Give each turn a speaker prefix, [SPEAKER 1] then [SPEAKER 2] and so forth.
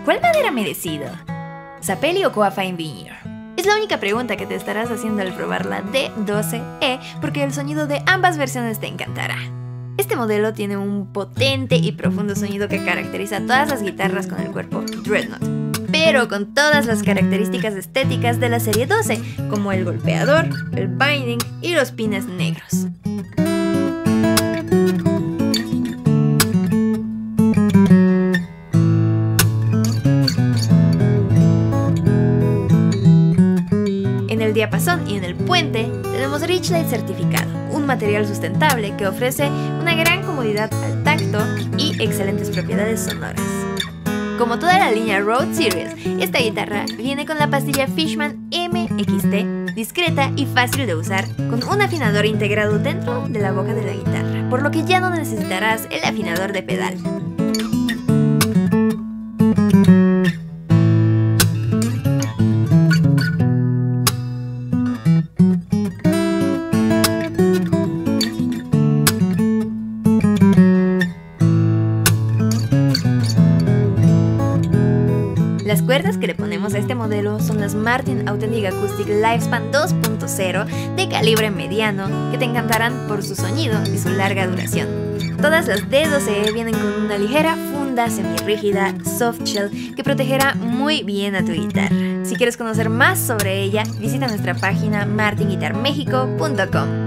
[SPEAKER 1] ¿Cuál madera me decido? ¿Sapelli o Koa Fine Veneer? Es la única pregunta que te estarás haciendo al probar la D12E, porque el sonido de ambas versiones te encantará. Este modelo tiene un potente y profundo sonido que caracteriza a todas las guitarras con el cuerpo Dreadnought, pero con todas las características estéticas de la serie 12, como el golpeador, el binding y los pines negros. En el diapasón y en el puente tenemos Richlite certificado, un material sustentable que ofrece una gran comodidad al tacto y excelentes propiedades sonoras. Como toda la línea Road Series, esta guitarra viene con la pastilla Fishman MXT, discreta y fácil de usar, con un afinador integrado dentro de la boca de la guitarra, por lo que ya no necesitarás el afinador de pedal. Las cuerdas que le ponemos a este modelo son las Martin Authentic Acoustic Lifespan 2.0 de calibre mediano, que te encantarán por su sonido y su larga duración. Todas las D12E vienen con una ligera funda semirrígida soft shell que protegerá muy bien a tu guitarra. Si quieres conocer más sobre ella, visita nuestra página martinguitarmexico.com.